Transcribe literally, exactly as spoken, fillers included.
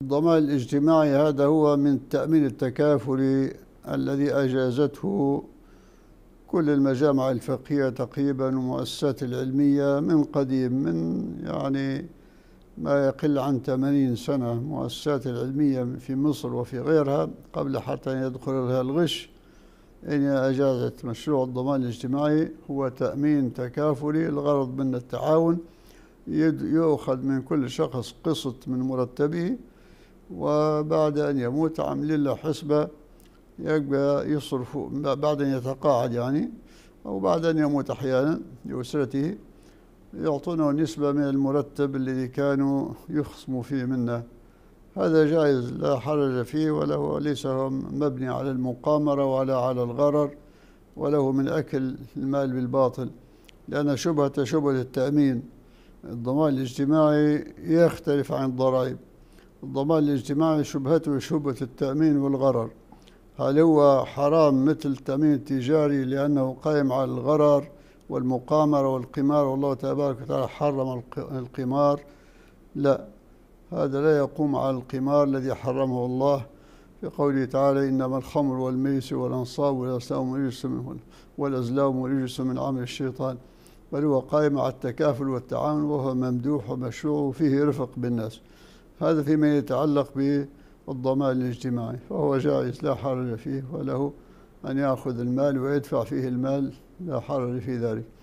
الضمان الاجتماعي هذا هو من التأمين التكافلي الذي أجازته كل المجامع الفقهية تقريبا والمؤسسات العلمية من قديم، من يعني ما يقل عن ثمانين سنة. المؤسسات العلمية في مصر وفي غيرها قبل حتى أن يدخل لها الغش إن أجازت مشروع الضمان الاجتماعي هو تأمين تكافلي. الغرض من التعاون يؤخذ من كل شخص قسط من مرتبه، وبعد أن يموت عاملين له حسبة يبقى يصرف بعد أن يتقاعد يعني، أو بعد أن يموت أحيانا لأسرته، يعطونه نسبة من المرتب الذي كانوا يخصموا فيه منه. هذا جائز لا حرج فيه، وله ليس هو مبني على المقامرة ولا على الغرر، وله من أكل المال بالباطل، لأن شبهة شبهة التأمين الضمان الاجتماعي يختلف عن الضرائب. الضمان الاجتماعي شبهته شبهة التأمين والغرر. هل هو حرام مثل التأمين التجاري لأنه قائم على الغرر والمقامرة والقمار، والله تبارك وتعالى حرم القمار؟ لا، هذا لا يقوم على القمار الذي حرمه الله في قوله تعالى: إنما الخمر والميسر والأنصاب والأزلام رجس من والأزلام رجس من عمل الشيطان، بل هو قائم على التكافل والتعاون، وهو ممدوح ومشروع وفيه رفق بالناس. هذا فيما يتعلق بالضمان الاجتماعي، فهو جائز لا حرج فيه، وله أن يأخذ المال ويدفع فيه المال لا حرج في ذلك.